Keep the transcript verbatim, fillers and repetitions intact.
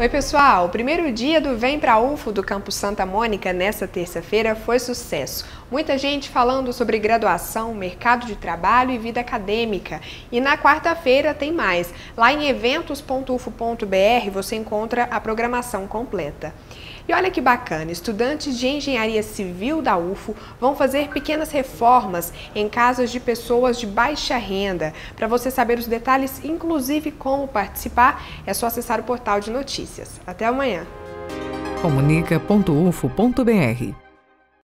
Oi pessoal, o primeiro dia do Vem Pra U F O do Campus Santa Mônica nesta terça-feira foi sucesso. Muita gente falando sobre graduação, mercado de trabalho e vida acadêmica. E na quarta-feira tem mais. Lá em eventos ponto u f o ponto b r você encontra a programação completa. E olha que bacana, estudantes de engenharia civil da U F O vão fazer pequenas reformas em casas de pessoas de baixa renda. Para você saber os detalhes, inclusive como participar, é só acessar o portal de notícias. Até amanhã. comunica ponto u f o ponto b r